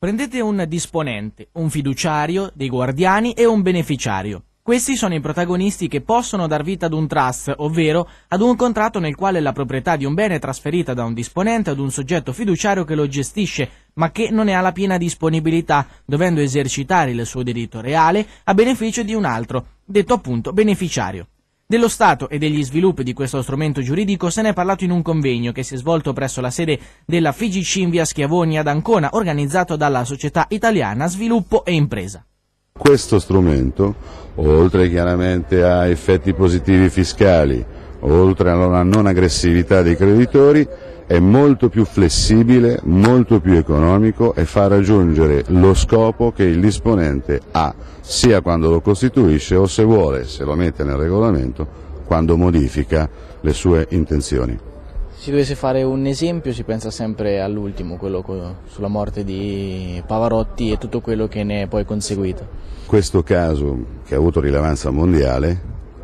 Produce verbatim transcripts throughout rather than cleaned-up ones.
Prendete un disponente, un fiduciario, dei guardiani e un beneficiario. Questi sono i protagonisti che possono dar vita ad un trust, ovvero ad un contratto nel quale la proprietà di un bene è trasferita da un disponente ad un soggetto fiduciario che lo gestisce, ma che non ne ha la piena disponibilità, dovendo esercitare il suo diritto reale a beneficio di un altro, detto appunto beneficiario. Dello Stato e degli sviluppi di questo strumento giuridico se ne è parlato in un convegno che si è svolto presso la sede della FIGC in via Schiavoni ad Ancona, organizzato dalla Società Italiana Sviluppo e Impresa. Questo strumento, oltre chiaramente a effetti positivi fiscali, oltre alla non aggressività dei creditori, è molto più flessibile, molto più economico e fa raggiungere lo scopo che il disponente ha, sia quando lo costituisce o, se vuole, se lo mette nel regolamento, quando modifica le sue intenzioni. Se si dovesse fare un esempio si pensa sempre all'ultimo, quello sulla morte di Pavarotti e tutto quello che ne è poi conseguito. Questo caso, che ha avuto rilevanza mondiale,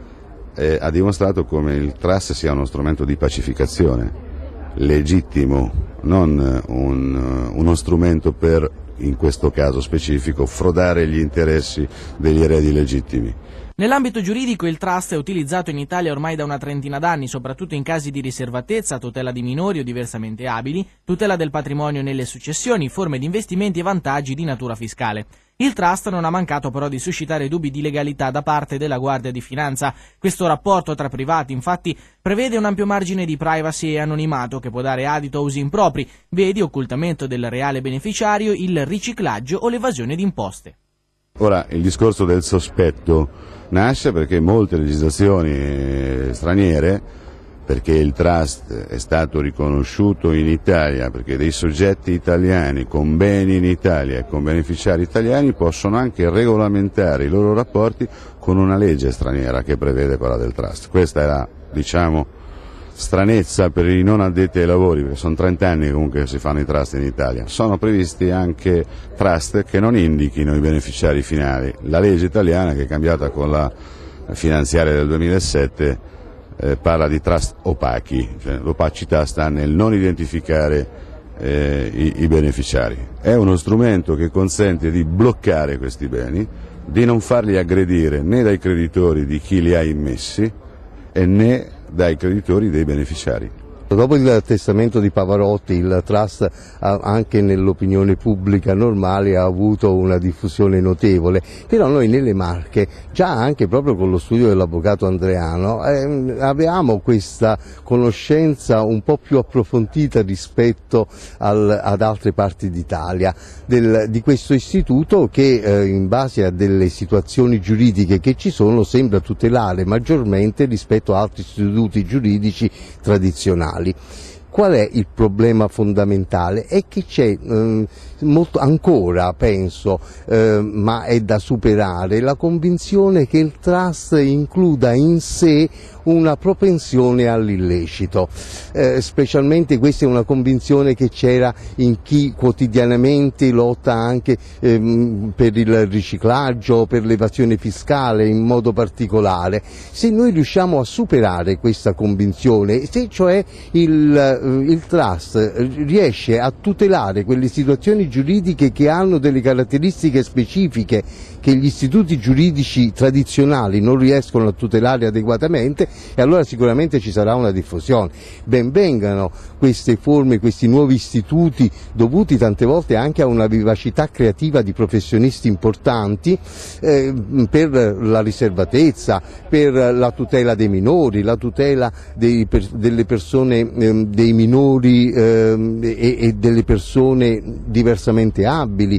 eh, ha dimostrato come il trust sia uno strumento di pacificazione, legittimo, non un, uno strumento per, in questo caso specifico, frodare gli interessi degli eredi legittimi. Nell'ambito giuridico il trust è utilizzato in Italia ormai da una trentina d'anni, soprattutto in casi di riservatezza, tutela di minori o diversamente abili, tutela del patrimonio nelle successioni, forme di investimenti e vantaggi di natura fiscale. Il trust non ha mancato però di suscitare dubbi di legalità da parte della Guardia di Finanza. Questo rapporto tra privati, infatti, prevede un ampio margine di privacy e anonimato che può dare adito a usi impropri, vedi occultamento del reale beneficiario, il riciclaggio o l'evasione di imposte. Ora, il discorso del sospetto nasce perché molte legislazioni straniere, perché il trust è stato riconosciuto in Italia, perché dei soggetti italiani con beni in Italia e con beneficiari italiani possono anche regolamentare i loro rapporti con una legge straniera che prevede quella del trust. Questa è la, diciamo, stranezza per i non addetti ai lavori, perché sono trenta anni comunque che si fanno i trust in Italia. Sono previsti anche trust che non indichino i beneficiari finali. La legge italiana, che è cambiata con la finanziaria del duemilasette, eh, parla di trust opachi, cioè, l'opacità sta nel non identificare eh, i, i beneficiari. È uno strumento che consente di bloccare questi beni, di non farli aggredire né dai creditori di chi li ha immessi e né dai creditori dei beneficiari. Dopo il testamento di Pavarotti il trust anche nell'opinione pubblica normale ha avuto una diffusione notevole, però noi nelle Marche, già anche proprio con lo studio dell'avvocato Andreano, eh, avevamo questa conoscenza un po' più approfondita rispetto al, ad altre parti d'Italia del, di questo istituto che eh, in base a delle situazioni giuridiche che ci sono sembra tutelare maggiormente rispetto a altri istituti giuridici tradizionali. Qual è il problema fondamentale? È che c'è eh, molto ancora, penso, eh, ma è da superare, la convinzione che il trust includa in sé una propensione all'illecito, eh, specialmente questa è una convinzione che c'era in chi quotidianamente lotta anche ehm, per il riciclaggio, per l'evasione fiscale in modo particolare. Se noi riusciamo a superare questa convinzione, se cioè il, il trust riesce a tutelare quelle situazioni giuridiche che hanno delle caratteristiche specifiche che gli istituti giuridici tradizionali non riescono a tutelare adeguatamente, e allora sicuramente ci sarà una diffusione. Ben vengano queste forme, questi nuovi istituti dovuti tante volte anche a una vivacità creativa di professionisti importanti eh, per la riservatezza, per la tutela dei minori, la tutela dei, per, delle persone, eh, dei minori eh, e, e delle persone diversamente abili,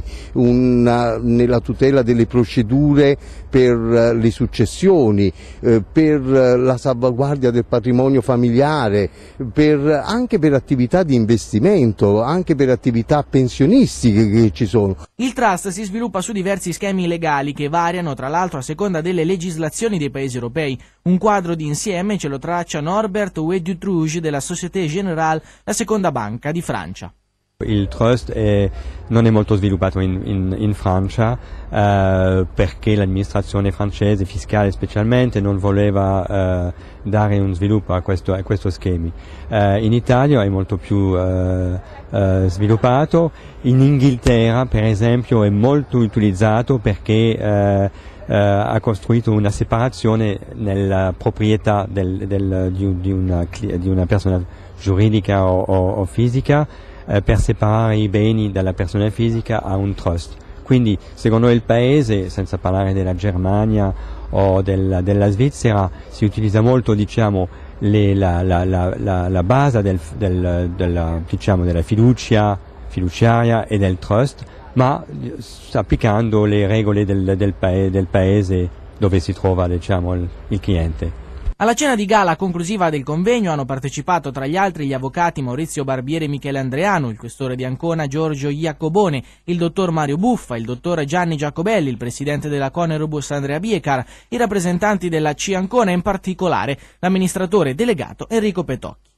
una, nella tutela delle procedure per le successioni, eh, per la salvaguardia del patrimonio familiare, per, anche per attività di investimento, anche per attività pensionistiche che ci sono. Il trust si sviluppa su diversi schemi legali che variano tra l'altro a seconda delle legislazioni dei paesi europei. Un quadro di insieme ce lo traccia Norbert Oued-Dutroux della Société Générale, la seconda banca di Francia. Il trust è, non è molto sviluppato in, in, in Francia eh, perché l'amministrazione francese, fiscale specialmente, non voleva eh, dare un sviluppo a questo, a questo schemi. Eh, in Italia è molto più eh, eh, sviluppato, in Inghilterra per esempio è molto utilizzato perché eh, eh, ha costruito una separazione nella proprietà del, del, di, di, una, di una persona giuridica o, o, o fisica, per separare i beni dalla persona fisica a un trust. Quindi secondo il paese, senza parlare della Germania o del, della Svizzera, si utilizza molto diciamo, le, la, la, la, la, la base del, del, della, diciamo, della fiducia fiduciaria e del trust, ma applicando le regole del, del, paese, del paese dove si trova diciamo, il, il cliente. Alla cena di gala conclusiva del convegno hanno partecipato tra gli altri gli avvocati Maurizio Barbieri e Michele Andreanu, il questore di Ancona Giorgio Iacobone, il dottor Mario Buffa, il dottor Gianni Giacobelli, il presidente della Conerobus Andrea Biecar, i rappresentanti della C I Ancona e in particolare l'amministratore delegato Enrico Petocchi.